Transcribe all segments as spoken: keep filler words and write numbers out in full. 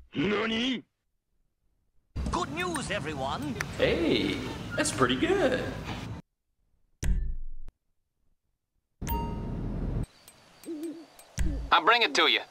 Nani? Good news, everyone! Hey, that's pretty good. I'll bring it to you.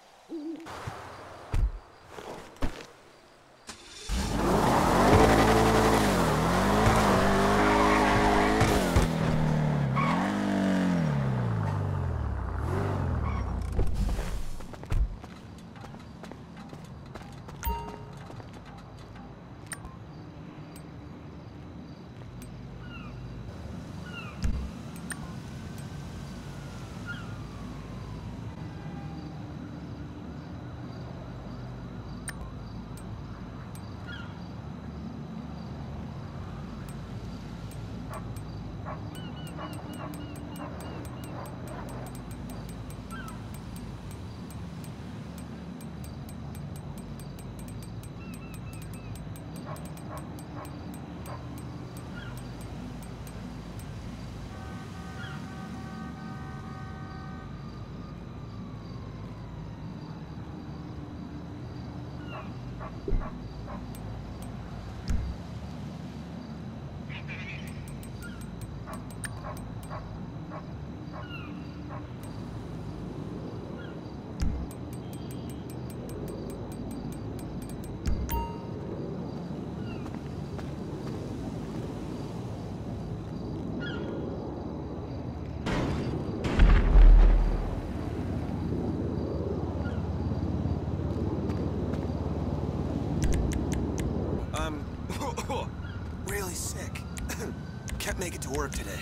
Really sick. Can't make it to work today.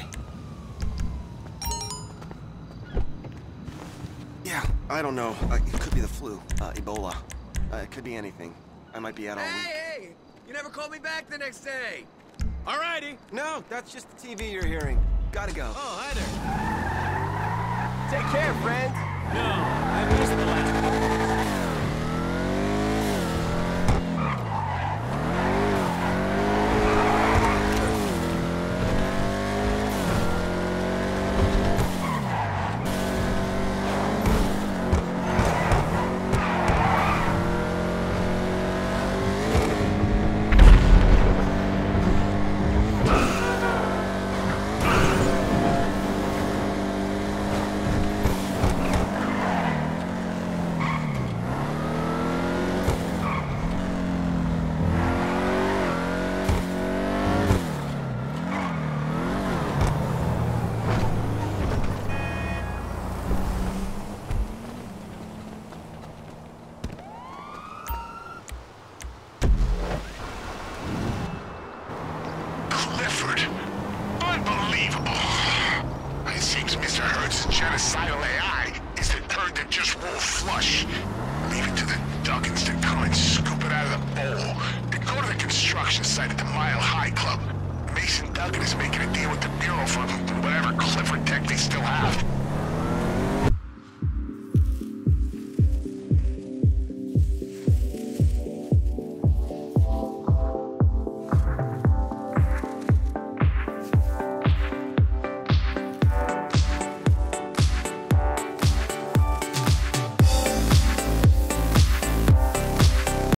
Yeah, I don't know. Uh, it could be the flu, uh, Ebola. Uh, it could be anything. I might be out all hey, week. Hey, hey! You never called me back the next day! Alrighty! No, that's just the T V you're hearing. Gotta go. Oh, hi there. Take care, friend. No, I missed the last one. Genocidal A I is the turd that just won't flush. Leave it to the Duggins to come and scoop it out of the bowl. Then go to the construction site at the Mile High Club. Mason Duggan is making a deal with the Bureau for whatever Clifford tech they still have.